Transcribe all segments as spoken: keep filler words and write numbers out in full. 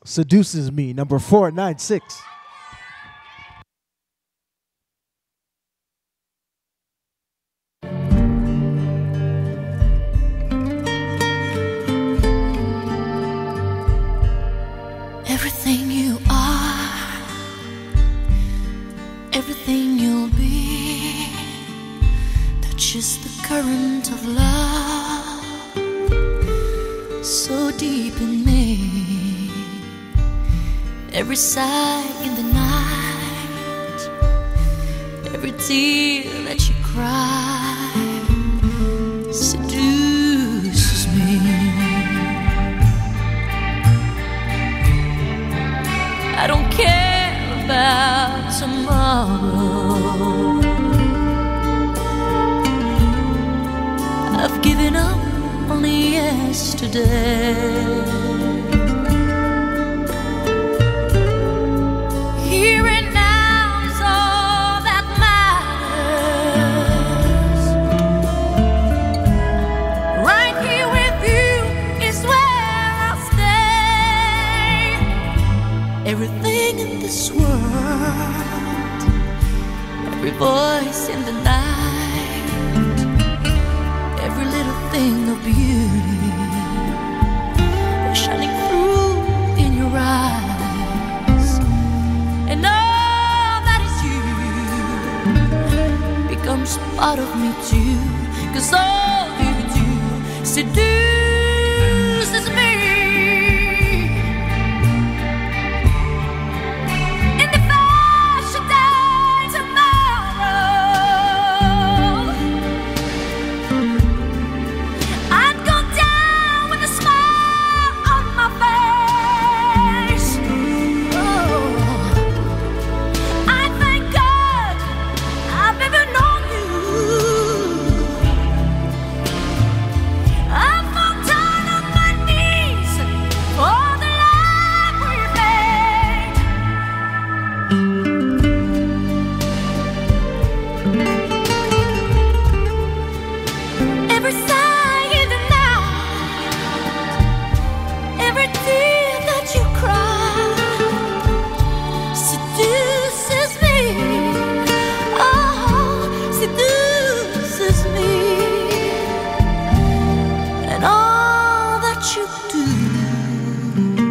Seduces Me, number four nine six. Everything you are, everything you'll be, touches the current of love so deep in me. Every sigh in the night, every tear that you cry seduces me. I don't care about tomorrow. I've given up on yesterday. Here and now is all that matters. Right here with you is where I'll stay. Everything in this world, every voice in the night, every little thing of beauty is shining through in your eyes. And all that is you becomes part of me too, 'cause all you do seduces me.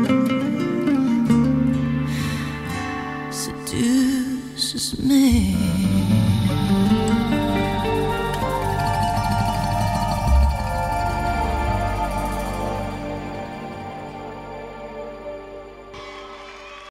Seduces me.